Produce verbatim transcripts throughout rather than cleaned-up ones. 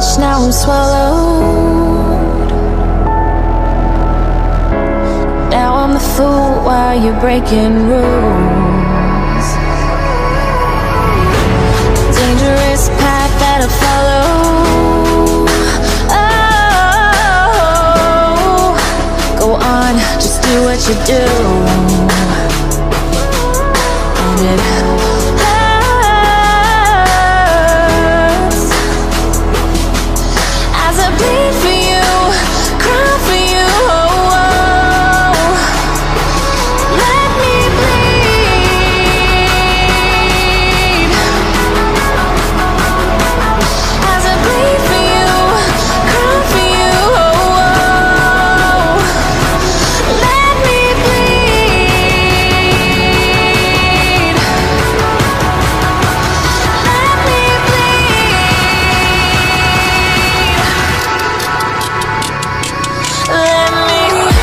much, now I'm swallowed. Now I'm the fool while you're breaking rules. Dangerous path that I follow. Oh, go on, just do what you do. And it hurts as I bleed for you, cry for you. Oh, oh. Let me bleed as I bleed for you, cry for you. Oh, oh. Let me bleed. Let me bleed. Let me.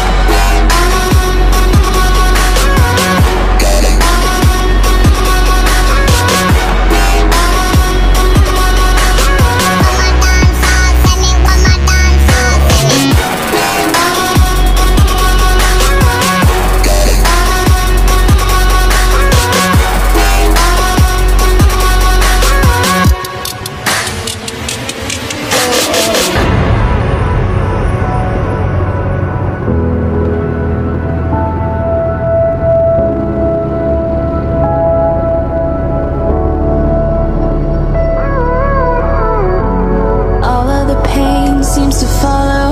All of the pain seems to follow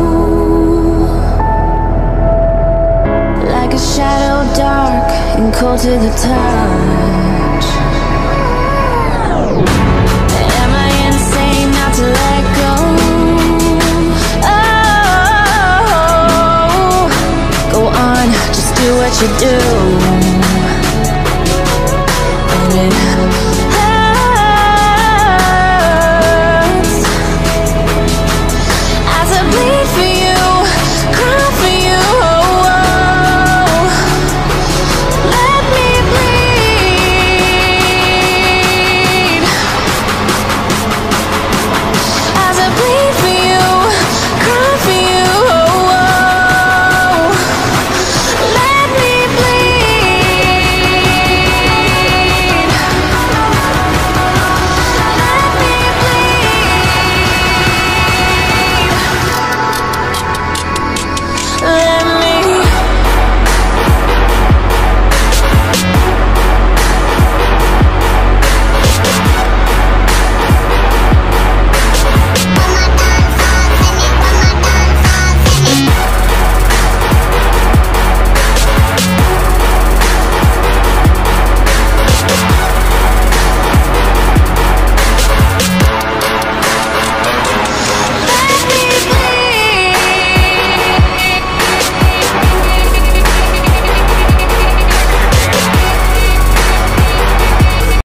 like a shadow, dark and cold to the touch. Am I insane not to let go? Oh, go on, just do what you do.